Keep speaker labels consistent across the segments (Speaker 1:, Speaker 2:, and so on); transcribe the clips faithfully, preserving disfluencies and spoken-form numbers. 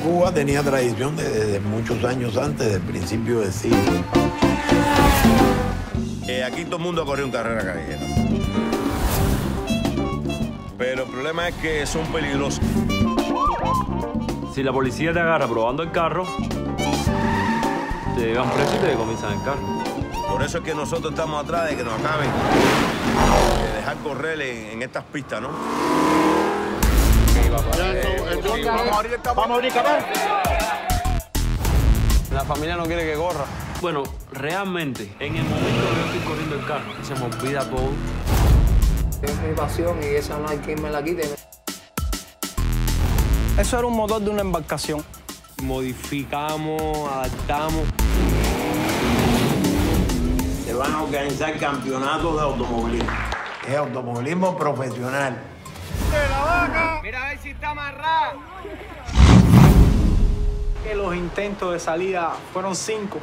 Speaker 1: Cuba tenía tradición desde de muchos años antes del principio del siglo.
Speaker 2: Eh, aquí todo el mundo ha corrido en carrera callejera. Pero el problema es que son peligrosos.
Speaker 3: Si la policía te agarra probando el carro, te llevan preso y te decomisan el carro.
Speaker 2: Por eso es que nosotros estamos atrás de que nos acaben de dejar correr en, en estas pistas, ¿no?
Speaker 4: Vamos a abrir canal.
Speaker 5: La familia no quiere que corra.
Speaker 3: Bueno, realmente, en el momento que yo estoy corriendo el carro, se me olvida todo.
Speaker 6: Es mi pasión y esa no hay quien me la quite.
Speaker 5: Eso era un motor de una embarcación. Modificamos, adaptamos.
Speaker 1: Se van a organizar campeonatos de automovilismo. Es automovilismo profesional.
Speaker 4: ¡De la vaca!
Speaker 5: Mira a ver si está amarrada. Que los intentos de salida fueron cinco.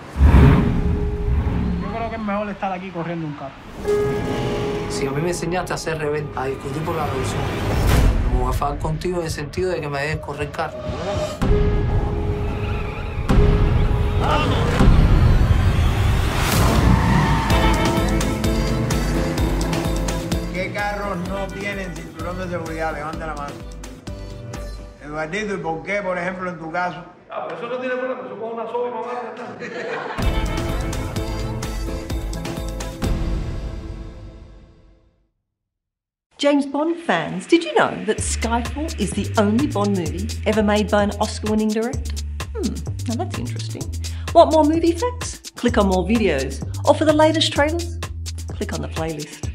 Speaker 4: Yo creo que es mejor estar aquí corriendo un carro.
Speaker 6: Si a mí me enseñaste a ser rebelde, a discutir por la revolución, me voy a fajar contigo en el sentido de que me dejes correr carro.
Speaker 4: ¡Vamos!
Speaker 1: ¿Qué carros no tienen cinturón de seguridad? Levanta la mano. Eduardito, ¿y por qué, por ejemplo, en tu caso?
Speaker 3: Ah, pero eso no tiene problema, eso con una soga y mamá.
Speaker 7: James Bond fans, did you know that Skyfall is the only Bond movie ever made by an Oscar-winning director? Hmm, now that's interesting. Want more movie facts? Click on more videos. Or for the latest trailers, click on the playlist.